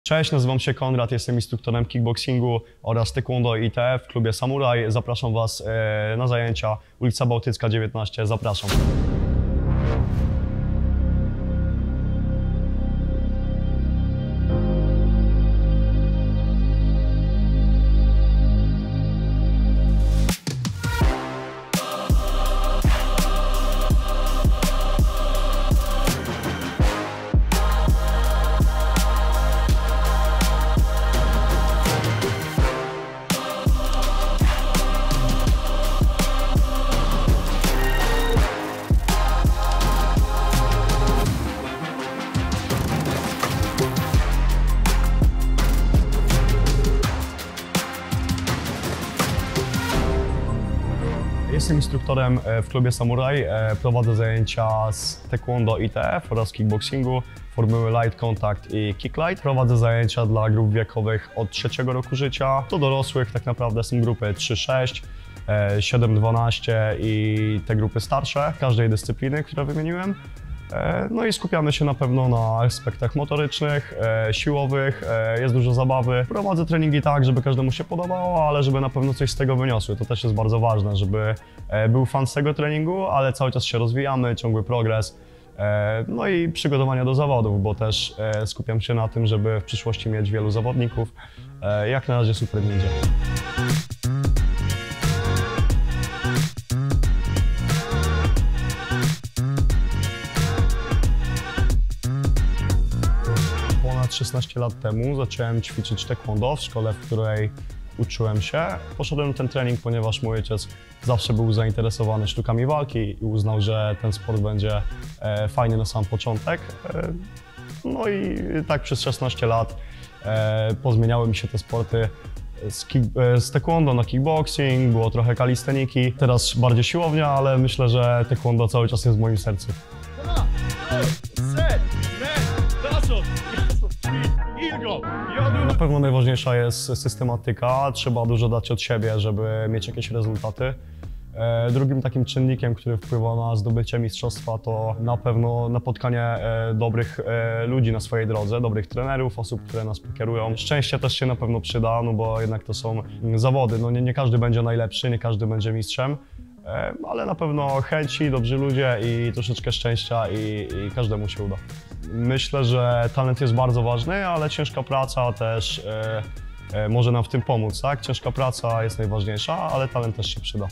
Cześć, nazywam się Konrad, jestem instruktorem kickboxingu oraz taekwondo ITF w klubie Samuraj. Zapraszam Was na zajęcia, ulica Bałtycka 19, zapraszam. Jestem instruktorem w klubie Samuraj, prowadzę zajęcia z taekwondo ITF oraz kickboxingu, formuły light contact i kick light. Prowadzę zajęcia dla grup wiekowych od 3 roku życia do dorosłych, tak naprawdę są grupy 3-6, 7-12 i te grupy starsze, każdej dyscypliny, które wymieniłem. No i skupiamy się na pewno na aspektach motorycznych, siłowych, jest dużo zabawy. Prowadzę treningi tak, żeby każdemu się podobało, ale żeby na pewno coś z tego wyniosły. To też jest bardzo ważne, żeby był fan z tego treningu, ale cały czas się rozwijamy, ciągły progres. No i przygotowania do zawodów, bo też skupiam się na tym, żeby w przyszłości mieć wielu zawodników. Jak na razie super mi idzie. Ponad 16 lat temu zacząłem ćwiczyć taekwondo w szkole, w której uczyłem się. Poszedłem na ten trening, ponieważ mój ojciec zawsze był zainteresowany sztukami walki i uznał, że ten sport będzie fajny na sam początek. No i tak przez 16 lat pozmieniały mi się te sporty z taekwondo na kickboxing, było trochę kalisteniki, teraz bardziej siłownia, ale myślę, że taekwondo cały czas jest w moim sercu. Na pewno najważniejsza jest systematyka, trzeba dużo dać od siebie, żeby mieć jakieś rezultaty. Drugim takim czynnikiem, który wpływa na zdobycie mistrzostwa, to na pewno napotkanie dobrych ludzi na swojej drodze, dobrych trenerów, osób, które nas pokierują. Szczęście też się na pewno przyda, no bo jednak to są zawody. No nie każdy będzie najlepszy, nie każdy będzie mistrzem, ale na pewno chęci, dobrzy ludzie i troszeczkę szczęścia i każdemu się uda. Myślę, że talent jest bardzo ważny, ale ciężka praca też może nam w tym pomóc, tak? Ciężka praca jest najważniejsza, ale talent też się przyda.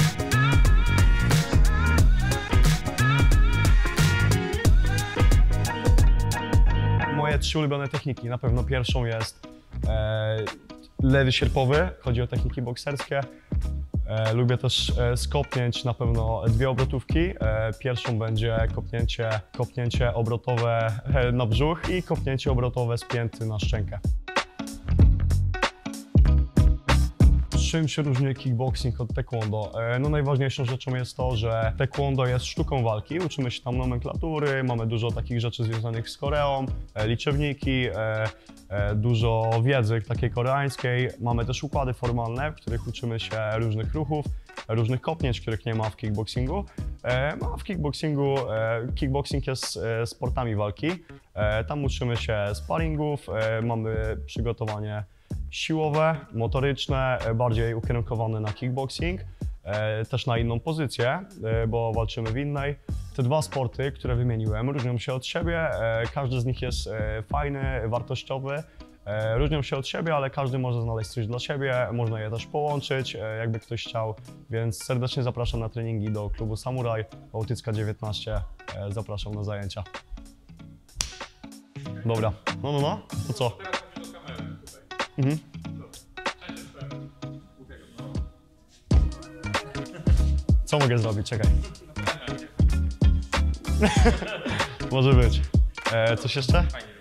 Moje 3 ulubione techniki. Na pewno pierwszą jest lewy sierpowy, chodzi o techniki bokserskie. Lubię też z kopnięć na pewno 2 obrotówki. Pierwszą będzie kopnięcie obrotowe na brzuch i kopnięcie obrotowe z pięty na szczękę. Czym się różni kickboxing od taekwondo? No najważniejszą rzeczą jest to, że taekwondo jest sztuką walki, uczymy się tam nomenklatury, mamy dużo takich rzeczy związanych z Koreą, liczywniki, dużo wiedzy takiej koreańskiej. Mamy też układy formalne, w których uczymy się różnych ruchów, różnych kopnięć, których nie ma w kickboxingu. A w kickboxingu, kickboxing jest sportami walki. Tam uczymy się sparingów, mamy przygotowanie siłowe, motoryczne, bardziej ukierunkowane na kickboxing, też na inną pozycję, bo walczymy w innej. Te 2 sporty, które wymieniłem, różnią się od siebie, każdy z nich jest fajny, wartościowy, różnią się od siebie, ale każdy może znaleźć coś dla siebie, można je też połączyć, jakby ktoś chciał, więc serdecznie zapraszam na treningi do klubu Samuraj, Bałtycka 19, zapraszam na zajęcia. Dobra, no, to co? Mhm. Co mogę zrobić? Czekaj. Może być. Coś jeszcze?